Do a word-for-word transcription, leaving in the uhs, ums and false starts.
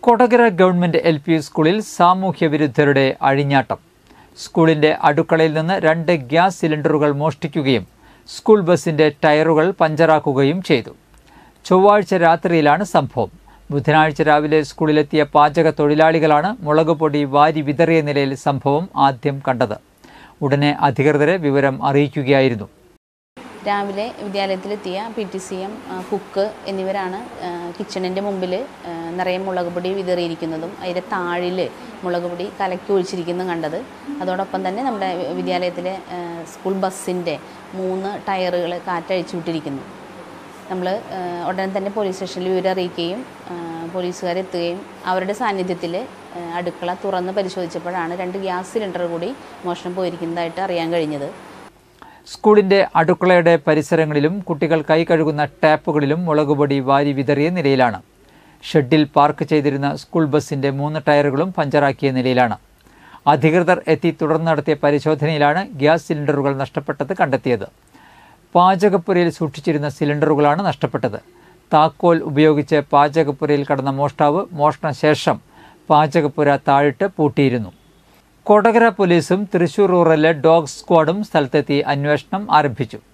Kodakara government L P സ്കൂളിൽ സാമൂഹ്യ വിരുദ്ധരുടെ അഴിഞ്ഞാട്ടം. സ്കൂളിന്റെ അടുക്കളയിൽ നിന്ന് രണ്ട് ഗ്യാസ് സിലിണ്ടറുകൾ മോഷ്ടിക്കുകയും സ്കൂൾ ബസിന്റെ ടയറുകൾ പഞ്ചറാക്കുകയും ചെയ്തു. ചൊവ്വാഴ്ച രാത്രിയിലാണ് സംഭവം. ബുധനാഴ്ച രാവിലെ സ്കൂളിലെത്തിയ പാചക തൊഴിലാളികളാണ് മുളകുപൊടി വാരി വിതറിയ നിലയിൽ സംഭവം ആദ്യം കണ്ടത്. ഉടനെ അധികൃതരെ വിവരം അറിയിക്കുകയായിരുന്നു. രാവിലെ വിദ്യാലയത്തിലെത്തിയ P T C M, cook എന്നിവരാണ് കിച്ചണിൻ്റെ മുമ്പിൽ നിറയെ മുളക് പൊടി വിതറിയിരിക്കുന്നതും അതിൻ്റെ താഴിൽ മുളക് പൊടി കലക്കി ഒഴിച്ചിരിക്കുന്നതും കണ്ടത്. അതോടൊപ്പം തന്നെ നമ്മുടെ വിദ്യാലയത്തിലെ സ്കൂൾ ബസ്സിൻ്റെ മൂന്ന് ടയറുകൾ കാറ്റഴിച്ചു വിട്ടിരിക്കുന്നു. നമ്മൾ ഉടനെ തന്നെ പോലീസ് സ്റ്റേഷനിൽ വിവരം അറിയിക്കുകയും പോലീസുകാരെത്തുകയും അവരുടെ സാന്നിധ്യത്തിൽ അടുക്കള തുറന്ന് പരിശോധിച്ചപ്പോഴാണ് രണ്ട് ഗ്യാസ് സിലിണ്ടർ കൂടി മോഷണം പോയിരിക്കുന്നതായിട്ട് അറിയാൻ കഴിഞ്ഞത്. സ്കൂളിന്റെ അടുക്കളയുടെ പരിസരങ്ങളിലും കുട്ടികൾ കൈ കഴുകുന്ന ടാപ്പുകളിലും മുളകുപൊടി വാരി വിതറിയ നിലയിലാണ്. ഷെഡിൽ പാർക്ക് ചെയ്തിരുന്ന സ്കൂൾ ബസിന്റെ മൂന്ന് ടയറുകളും പഞ്ചറാക്കിയ നിലയിലാണ്. അധികൃതർ എത്തി തുടർന്ന് നടത്തിയ പരിശോധനയിലാണ് ഗ്യാസ് സിലിണ്ടറുകൾ നഷ്ടപ്പെട്ടത് കണ്ടെത്തിയത്. പാചകപ്പുരയിൽ സൂക്ഷിച്ചിരുന്ന സിലിണ്ടറുകളാണ് നഷ്ടപ്പെട്ടത്. താക്കോൽ ഉപയോഗിച്ച് പാചകപ്പുരയിൽ കടന്ന മോഷ്ടാവ് മോഷണശേഷം പാചകപ്പുര താഴിട്ട് പൂട്ടിയിരുന്നു. കൊടകര പോലീസും തൃശൂർ റൂറലിലെ ഡോഗ് സ്ക്വാഡും സ്ഥലത്തെത്തി അന്വേഷണം ആരംഭിച്ചു.